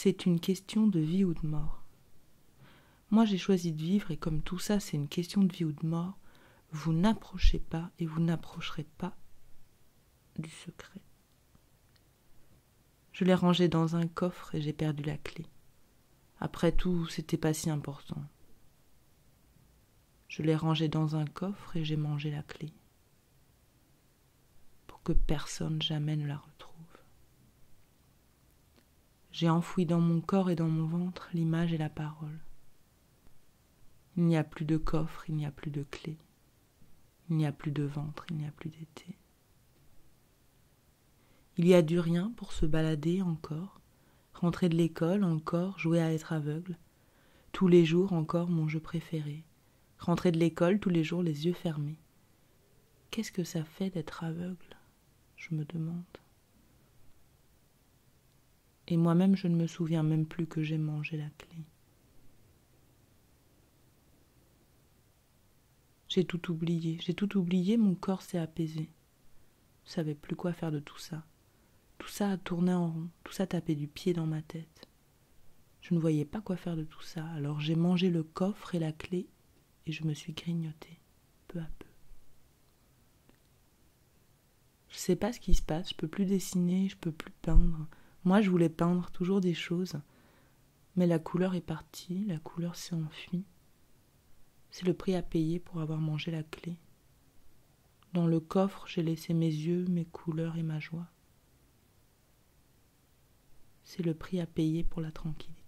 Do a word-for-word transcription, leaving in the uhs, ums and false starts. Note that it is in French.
C'est une question de vie ou de mort. Moi, j'ai choisi de vivre et comme tout ça, c'est une question de vie ou de mort, vous n'approchez pas et vous n'approcherez pas du secret. Je l'ai rangé dans un coffre et j'ai perdu la clé. Après tout, c'était pas si important. Je l'ai rangé dans un coffre et j'ai mangé la clé. Pour que personne jamais ne la retrouve. J'ai enfoui dans mon corps et dans mon ventre l'image et la parole. Il n'y a plus de coffre, il n'y a plus de clé. Il n'y a plus de ventre, il n'y a plus d'été. Il y a du rien pour se balader encore, rentrer de l'école encore, jouer à être aveugle. Tous les jours encore mon jeu préféré. Rentrer de l'école tous les jours les yeux fermés. Qu'est-ce que ça fait d'être aveugle ? Je me demande. Et moi-même, je ne me souviens même plus que j'ai mangé la clé. J'ai tout oublié, j'ai tout oublié, mon corps s'est apaisé. Je ne savais plus quoi faire de tout ça. Tout ça a tourné en rond, tout ça tapait du pied dans ma tête. Je ne voyais pas quoi faire de tout ça, alors j'ai mangé le coffre et la clé et je me suis grignotée, peu à peu. Je sais pas ce qui se passe, je peux plus dessiner, je peux plus peindre. Moi, je voulais peindre toujours des choses, mais la couleur est partie, la couleur s'est enfuie. C'est le prix à payer pour avoir mangé la clé. Dans le coffre, j'ai laissé mes yeux, mes couleurs et ma joie. C'est le prix à payer pour la tranquillité.